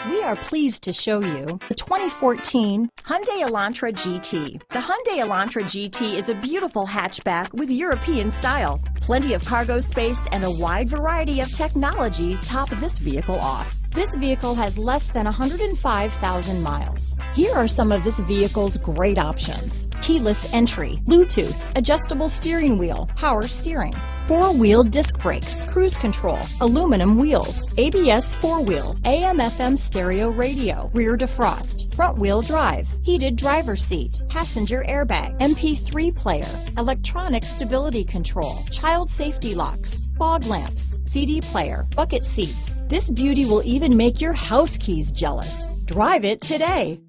We are pleased to show you the 2014 Hyundai Elantra GT. The Hyundai Elantra GT is a beautiful hatchback with European style. Plenty of cargo space and a wide variety of technology top this vehicle off. This vehicle has less than 105,000 miles. Here are some of this vehicle's great options: keyless entry, Bluetooth, adjustable steering wheel, power steering, four-wheel disc brakes, cruise control, aluminum wheels, ABS four-wheel, AM/FM stereo radio, rear defrost, front-wheel drive, heated driver's seat, passenger airbag, MP3 player, electronic stability control, child safety locks, fog lamps, CD player, bucket seats. This beauty will even make your house keys jealous. Drive it today.